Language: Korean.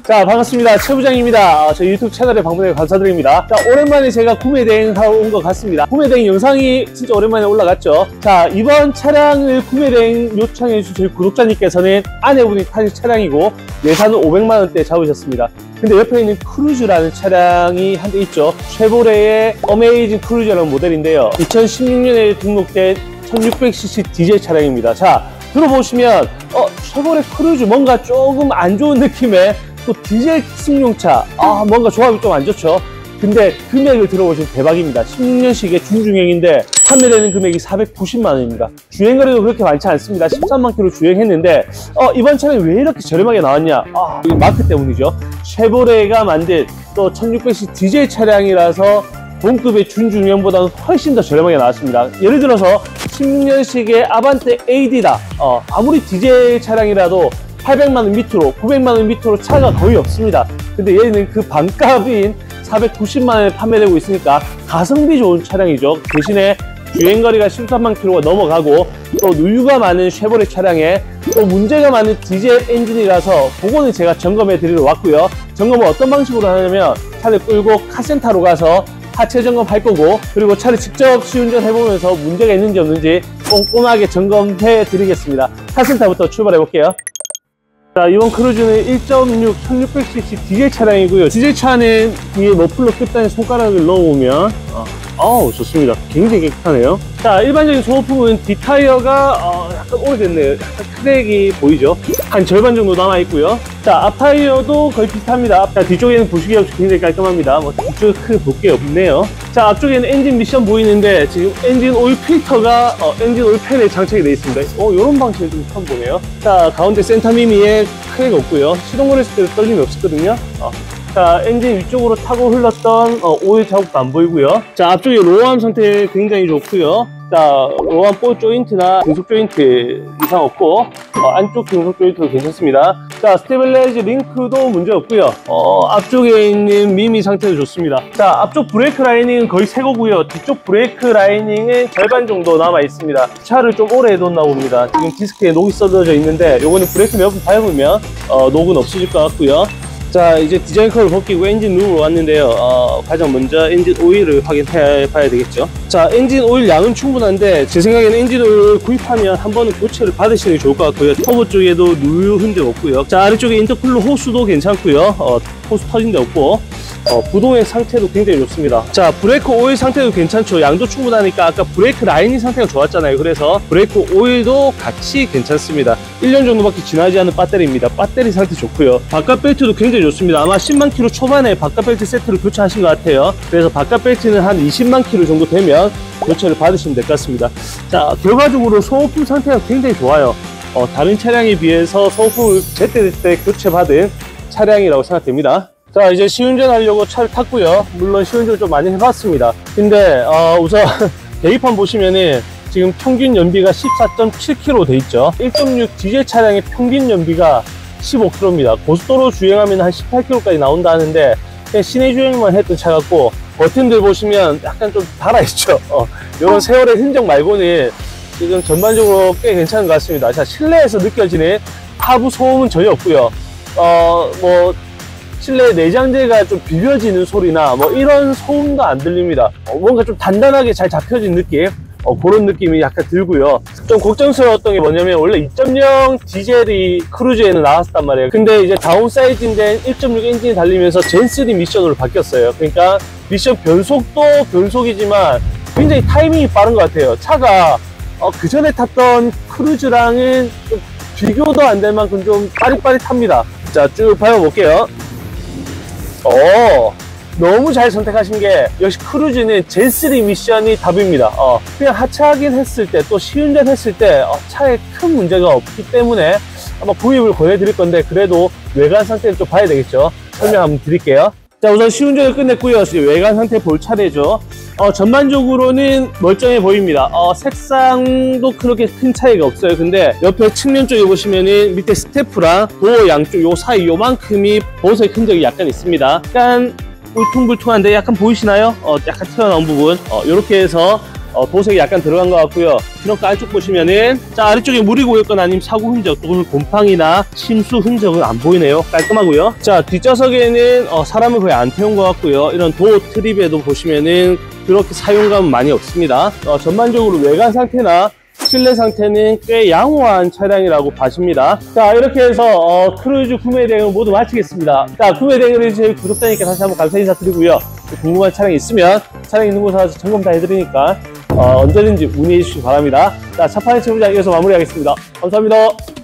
자, 반갑습니다. 최 부장입니다. 저희 유튜브 채널에 방문해 감사드립니다. 자, 오랜만에 제가 구매 대행하러 온 것 같습니다. 구매 대행 영상이 진짜 오랜만에 올라갔죠. 자, 이번 차량을 구매 대행 요청해 주신 저희 구독자님께서는 아내분이 타실 차량이고 예산은 500만원대 잡으셨습니다. 근데 옆에 있는 크루즈라는 차량이 한 대 있죠. 쉐보레의 어메이징 크루즈라는 모델인데요. 2016년에 등록된 1600cc 디젤 차량입니다. 자, 들어보시면 쉐보레 크루즈 뭔가 조금 안 좋은 느낌의 또 디젤 승용차, 뭔가 조합이 좀 안 좋죠. 근데 금액을 들어보시면 대박입니다. 16년식의 중중형인데 판매되는 금액이 490만원입니다. 주행거리도 그렇게 많지 않습니다. 13만 킬로 주행했는데 이번 차량이 왜 이렇게 저렴하게 나왔냐? 이 마크 때문이죠. 쉐보레가 만든 또 1600cc 디젤 차량이라서 동급의 준중형보다는 훨씬 더 저렴하게 나왔습니다. 예를 들어서 16년식의 아반떼 AD다. 아무리 디젤 차량이라도 800만원 밑으로 900만원 밑으로 차가 거의 없습니다. 근데 얘는 그 반값인 490만원에 판매되고 있으니까 가성비 좋은 차량이죠. 대신에 주행거리가 13만 킬로가 넘어가고 또 누유가 많은 쉐보레 차량에 또 문제가 많은 디젤 엔진이라서 그거는 제가 점검해 드리러 왔고요. 점검은 어떤 방식으로 하냐면 차를 끌고 카센터로 가서 하체 점검할 거고, 그리고 차를 직접 시운전 해보면서 문제가 있는지 없는지 꼼꼼하게 점검해 드리겠습니다. 카센터부터 출발해 볼게요. 자, 이번 크루즈는 1.6 1600cc 디젤 차량이고요. 디젤 차는 뒤에 머플러 끝단에 손가락을 넣어보면 좋습니다. 굉장히 깨끗하네요. 자, 일반적인 소모품은 뒷타이어가 약간 오래됐네요. 약간 크랙이 보이죠? 한 절반 정도 남아있고요. 자, 앞타이어도 거의 비슷합니다. 자, 뒤쪽에는 부식이 없이 굉장히 깔끔합니다. 뒤쪽에 크게 볼 게 없네요. 자, 앞쪽에는 엔진 미션 보이는데 지금 엔진 오일 필터가 엔진 오일 팬에 장착이 되어 있습니다. 이런 방식을 좀 처음 보네요. 자, 가운데 센터 미미에 크랙 없고요. 시동 걸었을 때도 떨림이 없었거든요. 자, 엔진 위쪽으로 타고 흘렀던 오일 자국도 안 보이고요. 자, 앞쪽에 로어암 상태 굉장히 좋고요. 자, 로어암 볼 조인트나 등속 조인트 이상 없고 안쪽 등속 조인트도 괜찮습니다. 자, 스테빌라이즈 링크도 문제 없고요. 앞쪽에 있는 미미 상태도 좋습니다. 자, 앞쪽 브레이크 라이닝은 거의 새 거고요. 뒤쪽 브레이크 라이닝은 절반 정도 남아 있습니다. 차를 좀 오래 해뒀나 봅니다. 지금 디스크에 녹이 쏟아져 있는데 요거는 브레이크 몇 번 밟으면 녹은 없어질 것 같고요. 자, 이제 디자인 컬을 벗기고 엔진 룸으로 왔는데요. 가장 먼저 엔진 오일을 확인해 봐야 되겠죠. 자, 엔진 오일 양은 충분한데 제 생각에는 엔진 오일을 구입하면 한 번은 교체를 받으시는 게 좋을 것 같고요. 터보 쪽에도 누유 흔적 없고요. 자, 아래쪽에 인터쿨러 호스도 괜찮고요. 호스 터진 데 없고 부동의 상태도 굉장히 좋습니다. 자, 브레이크 오일 상태도 괜찮죠. 양도 충분하니까 아까 브레이크 라이닝 상태가 좋았잖아요. 그래서 브레이크 오일도 같이 괜찮습니다. 1년 정도밖에 지나지 않은 배터리입니다. 배터리 상태 좋고요. 바깥 벨트도 굉장히 좋습니다. 아마 10만 킬로 초반에 바깥 벨트 세트를 교체하신 것 같아요. 그래서 바깥 벨트는 한 20만 킬로 정도 되면 교체를 받으시면 될 것 같습니다. 자, 결과적으로 소모품 상태가 굉장히 좋아요. 다른 차량에 비해서 소모품을 제때 교체받은 차량이라고 생각됩니다. 자, 이제 시운전 하려고 차를 탔고요. 물론 시운전을 좀 많이 해봤습니다. 근데 우선 계기판 보시면은 지금 평균 연비가 14.7km 돼 있죠. 1.6 디젤 차량의 평균 연비가 15km입니다. 고속도로 주행하면 한 18km까지 나온다 하는데 그냥 시내 주행만 했던 차 같고, 버튼들 보시면 약간 좀 달아있죠. 이런 세월의 흔적 말고는 지금 전반적으로 꽤 괜찮은 것 같습니다. 자, 실내에서 느껴지는 하부 소음은 전혀 없고요. 실내 내장재가 좀 비벼지는 소리나 이런 소음도 안 들립니다. 뭔가 좀 단단하게 잘 잡혀진 느낌, 그런 느낌이 약간 들고요. 좀 걱정스러웠던 게 뭐냐면 원래 2.0 디젤이 크루즈에는 나왔단 말이에요. 근데 이제 다운사이즈된 1.6 엔진이 달리면서 젠3 미션으로 바뀌었어요. 그러니까 미션 변속도 변속이지만 굉장히 타이밍이 빠른 것 같아요. 차가 그 전에 탔던 크루즈랑은 좀 비교도 안 될 만큼 좀 빠릿빠릿합니다. 자, 쭉 밟아볼게요. 너무 잘 선택하신 게 역시 크루즈는 젠3 미션이 답입니다. 그냥 하차하긴 했을 때 또 시운전 했을 때 차에 큰 문제가 없기 때문에 아마 구입을 권해드릴 건데 그래도 외관 상태를 좀 봐야 되겠죠. 설명 한번 드릴게요. 자, 우선 시운전을 끝냈고요. 외관 상태 볼 차례죠. 전반적으로는 멀쩡해 보입니다. 색상도 그렇게 큰 차이가 없어요. 근데 옆에 측면 쪽에 보시면은 밑에 스태프랑 도어 양쪽 요 사이 요만큼이 보색 흔적이 약간 있습니다. 약간 울퉁불퉁한데 약간 보이시나요? 약간 튀어나온 부분. 이렇게 해서 도색이 약간 들어간 것 같고요. 트렁크 안쪽 보시면은 자 아래쪽에 물이 고였거나 아니면 사고 흔적 또는 곰팡이나 침수 흔적은 안 보이네요. 깔끔하고요. 자 뒷좌석에는 사람을 거의 안 태운 것 같고요. 이런 도어 트립에도 보시면은 그렇게 사용감은 많이 없습니다. 전반적으로 외관 상태나 실내 상태는 꽤 양호한 차량이라고 봐집니다. 자 이렇게 해서 크루즈 구매 대행을 모두 마치겠습니다. 자 구매 대행을 해주신 구독자님께 다시 한번 감사 인사드리고요. 궁금한 차량이 있으면 차량 있는 곳에 가서 점검 다 해드리니까 언제든지 문의해 주시기 바랍니다. 자, 차 파헤치 부장 이어서 마무리하겠습니다. 감사합니다.